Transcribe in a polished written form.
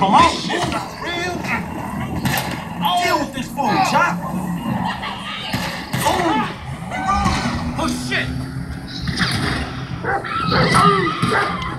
Come on, real. Deal with this fool, Chop. Oh shit!